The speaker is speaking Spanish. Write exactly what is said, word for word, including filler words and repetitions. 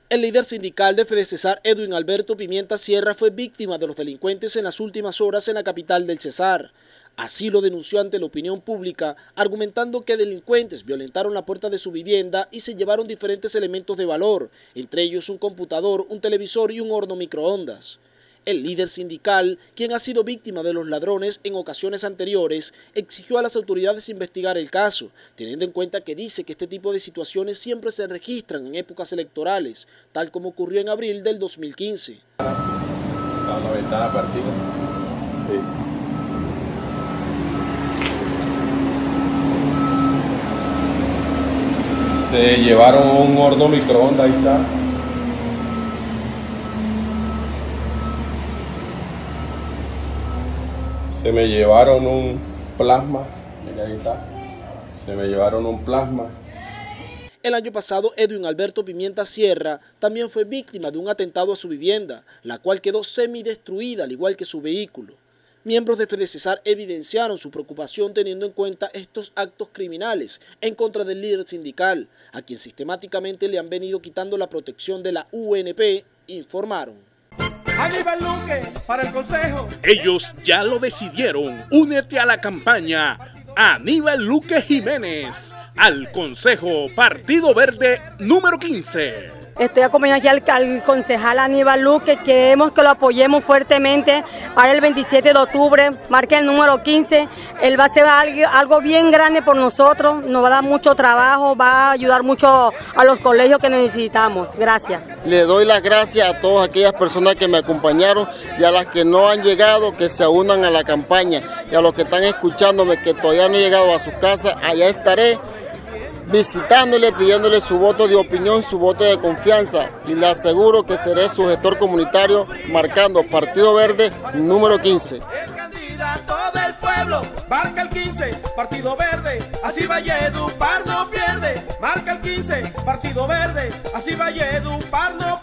El líder sindical de Fedecesar, Edwin Alberto Pimienta Sierra, fue víctima de los delincuentes en las últimas horas en la capital del Cesar. Así lo denunció ante la opinión pública, argumentando que delincuentes violentaron la puerta de su vivienda y se llevaron diferentes elementos de valor, entre ellos un computador, un televisor y un horno microondas. El líder sindical, quien ha sido víctima de los ladrones en ocasiones anteriores, exigió a las autoridades investigar el caso, teniendo en cuenta que dice que este tipo de situaciones siempre se registran en épocas electorales, tal como ocurrió en abril del dos mil quince. Está una ventana partida. Sí. Se llevaron un horno microondas, ahí está. Se me llevaron un plasma, mira ahí está, se me llevaron un plasma. El año pasado, Edwin Alberto Pimienta Sierra también fue víctima de un atentado a su vivienda, la cual quedó semidestruida al igual que su vehículo. Miembros de Fedecesar evidenciaron su preocupación teniendo en cuenta estos actos criminales en contra del líder sindical, a quien sistemáticamente le han venido quitando la protección de la U N P, informaron. Aníbal Luque para el Consejo. Ellos ya lo decidieron. Únete a la campaña. Aníbal Luque Jiménez al Consejo Partido Verde número quince. Estoy acompañando aquí al, al concejal Aníbal Luque, queremos que lo apoyemos fuertemente para el veintisiete de octubre, marque el número quince, él va a hacer algo, algo bien grande por nosotros, nos va a dar mucho trabajo, va a ayudar mucho a los colegios que necesitamos. Gracias. Le doy las gracias a todas aquellas personas que me acompañaron y a las que no han llegado, que se unan a la campaña, y a los que están escuchándome que todavía no han llegado a sus casas, allá estaré visitándole, pidiéndole su voto de opinión, su voto de confianza, y le aseguro que seré su gestor comunitario marcando Partido Verde número quince. El candidato del pueblo, marca el quince, Partido Verde, así Valledupar no pierde, marca el quince, Partido Verde, así Valledupar no